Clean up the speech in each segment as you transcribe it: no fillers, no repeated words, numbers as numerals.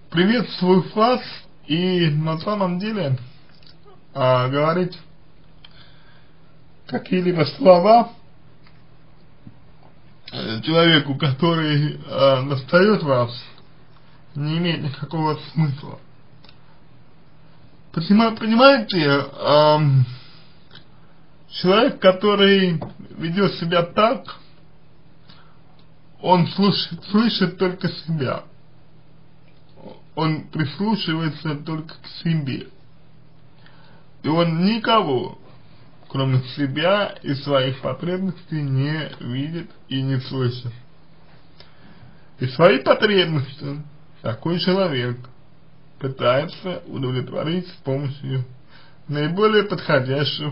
приветствую вас и на самом деле говорить какие-либо слова человеку, который достает вас, не имеет никакого смысла. Понимаете, человек, который ведет себя так, он слышит только себя. Он прислушивается только к себе. И он никого, кроме себя и своих потребностей, не видит и не слышит. И свои потребности такой человек пытается удовлетворить с помощью наиболее подходящего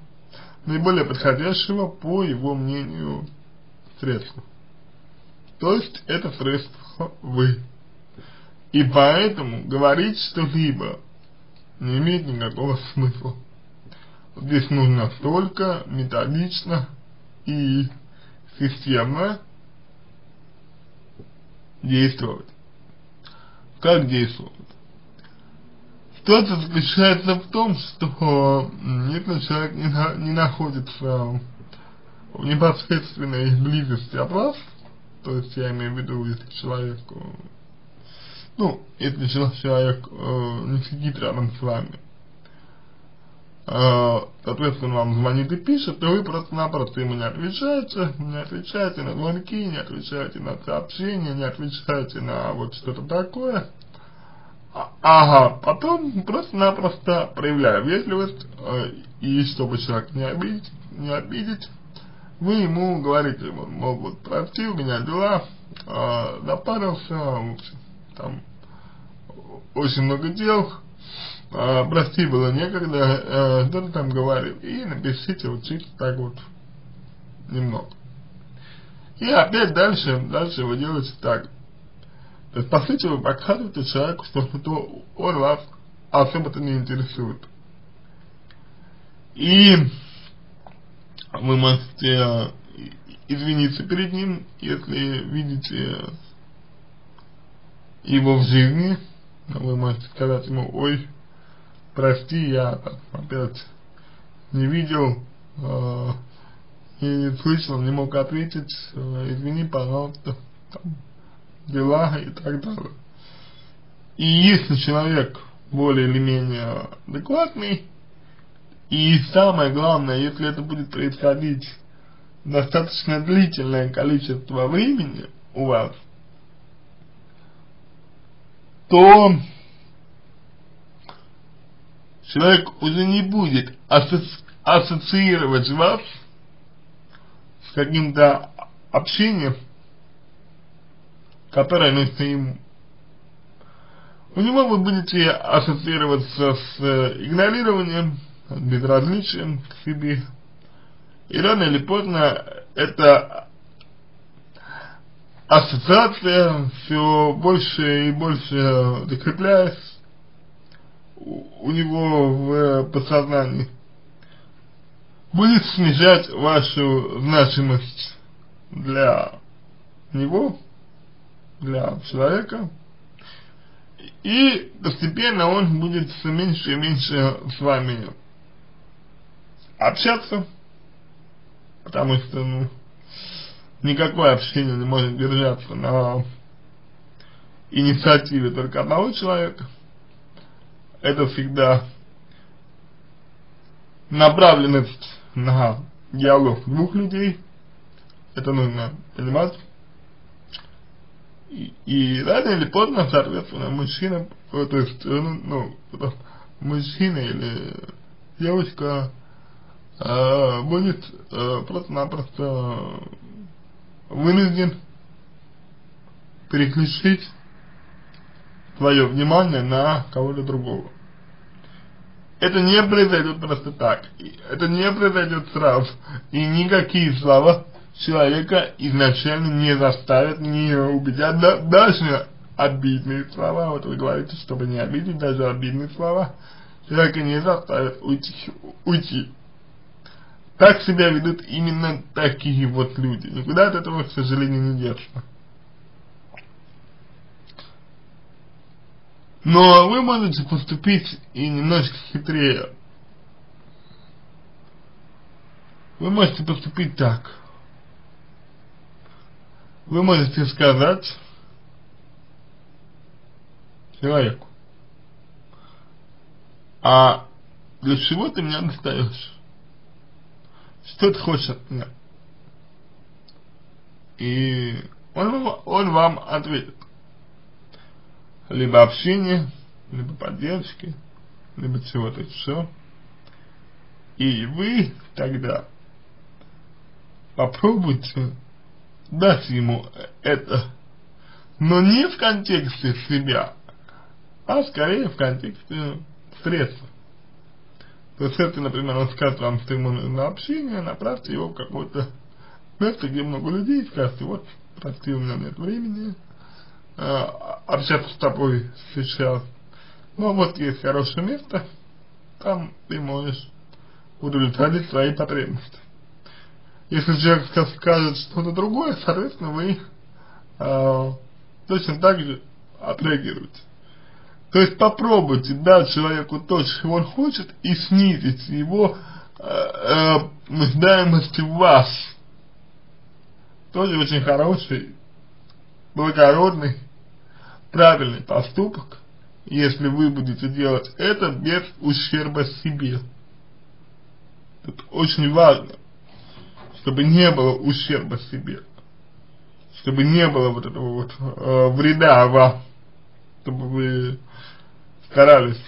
по его мнению средства. То есть это средство вы. И поэтому говорить что-либо не имеет никакого смысла. Здесь нужно только методично и системно действовать. Как действовать? Ситуация заключается в том, что если человек не находится в непосредственной близости от вас, то есть я имею в виду, если человек не сидит рядом с вами, соответственно, вам звонит и пишет, то вы просто-напросто ему не отвечаете на звонки, не отвечаете на сообщения, не отвечаете на вот что-то такое. Потом просто-напросто проявляя вежливость, и чтобы человека не обидеть, вы ему говорите, мол, вот, прости, у меня дела, допарился, в общем, там очень много дел, прости, было некогда, что-то там говорил, и напишите вот чисто так вот немного. И опять дальше вы делаете так. То есть, по сути, вы показываете человеку, что он вас особо-то не интересует. И вы можете извиниться перед ним, если видите его в жизни. Вы можете сказать ему: ой, прости, я опять не видел и не слышал, не мог ответить, извини, пожалуйста, там, дела и так далее. И если человек более или менее адекватный, и самое главное, если это будет происходить достаточно длительное количество времени у вас, то человек уже не будет ассоциировать вас с каким-то общением, которое нужно ему. У него вы будете ассоциироваться с игнорированием, с безразличием к себе. И рано или поздно эта ассоциация все больше и больше закрепляясь у него в подсознании, будет снижать вашу значимость для него, для человека, и постепенно он будет все меньше и меньше с вами общаться, потому что никакое общение не может держаться на инициативе только одного человека. Это всегда направленность на диалог двух людей. Это нужно понимать. И рано или поздно, соответственно, мужчина, то есть, мужчина или девушка будет просто-напросто вынужден переключить свое внимание на кого-то другого. Это не произойдет просто так, это не произойдет сразу, и никакие слова человека изначально не заставят, не убедят, даже обидные слова, вот вы говорите, чтобы не обидеть, даже обидные слова человека не заставят уйти. Так себя ведут именно такие вот люди, никуда от этого, к сожалению, не деться. Но вы можете поступить и немножко хитрее. Вы можете поступить так. Вы можете сказать человеку: а для чего ты меня достаешь? Что ты хочешь от меня? И он вам ответит: либо общение, либо поддержки, либо чего-то еще. И вы тогда попробуйте дать ему это, но не в контексте себя, а скорее в контексте средств. То есть, если, например, он скажет вам, что ему нужно общение, направьте его в какое-то место, где много людей, скажите: вот, прости, у меня нет времени общаться с тобой сейчас, но вот есть хорошее место, там ты можешь удовлетворить свои потребности. Если человек скажет что-то другое, соответственно, вы точно так же отреагируете. То есть попробуйте дать человеку то, чего он хочет, и снизить его нуждаемость в вас. Тоже очень хороший, благородный, правильный поступок, если вы будете делать это без ущерба себе. Это очень важно, чтобы не было ущерба себе, чтобы не было вот этого вот вреда вам, чтобы вы старались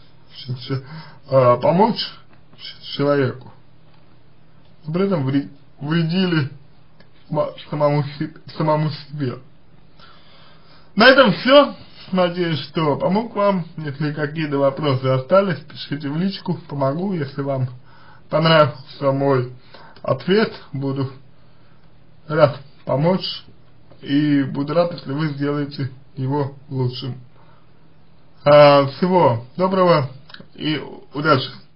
помочь человеку, но при этом вредили самому себе. На этом все. Надеюсь, что помог вам. Если какие-то вопросы остались, пишите в личку, помогу. Если вам понравился мой ответ, буду рад помочь и буду рад, если вы сделаете его лучшим. Всего доброго и удачи!